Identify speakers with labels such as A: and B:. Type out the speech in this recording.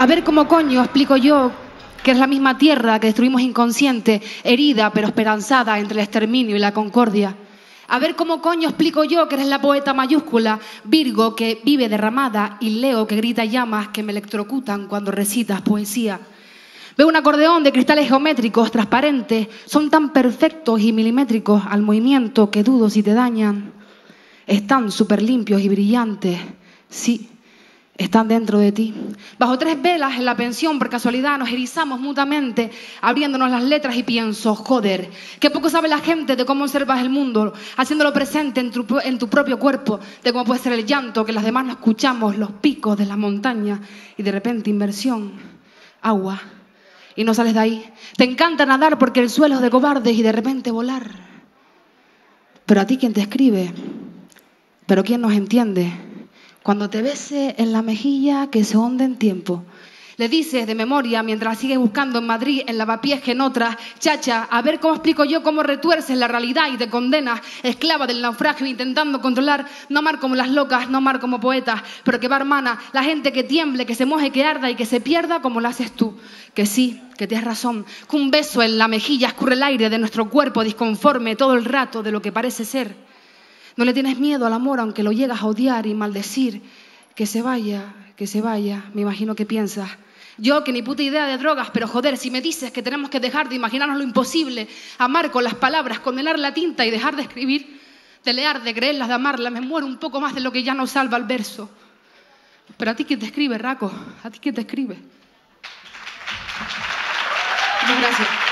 A: A ver cómo coño explico yo que es la misma tierra que destruimos inconsciente, herida pero esperanzada entre el exterminio y la concordia. A ver cómo coño explico yo que eres la poeta mayúscula, Virgo que vive derramada y Leo que grita llamas que me electrocutan cuando recitas poesía. Veo un acordeón de cristales geométricos transparentes, son tan perfectos y milimétricos al movimiento que dudo si te dañan. Están súper limpios y brillantes, sí, están dentro de ti. Bajo 3 velas en la pensión, por casualidad, nos erizamos mutuamente, abriéndonos las letras y pienso, joder, qué poco sabe la gente de cómo observas el mundo, haciéndolo presente en tu propio cuerpo, de cómo puede ser el llanto, que las demás no escuchamos, los picos de las montañas, y de repente inversión, agua, y no sales de ahí. Te encanta nadar porque el suelo es de cobardes y de repente volar. Pero a ti, ¿quién te escribe? ¿Pero quién nos entiende? Cuando te bese en la mejilla que se hunde en tiempo. Le dices de memoria mientras sigues buscando en Madrid, en Lavapiés, que en otras. Chacha, a ver cómo explico yo cómo retuerces la realidad y te condenas, esclava del naufragio, intentando controlar, no amar como las locas, no amar como poetas, pero que va hermana, la gente que tiemble, que se moje, que arda y que se pierda como lo haces tú. Que sí, que tienes razón, que un beso en la mejilla escurre el aire de nuestro cuerpo disconforme todo el rato de lo que parece ser. No le tienes miedo al amor, aunque lo llegas a odiar y maldecir. Que se vaya, me imagino que piensas. Yo, que ni puta idea de drogas, pero joder, si me dices que tenemos que dejar de imaginarnos lo imposible, amar con las palabras, condenar la tinta y dejar de escribir, de leer, de creerlas, de amarlas, me muero un poco más de lo que ya nos salva el verso. Pero a ti, ¿quién te escribe, Raco? ¿A ti quién te escribe? Muchas gracias.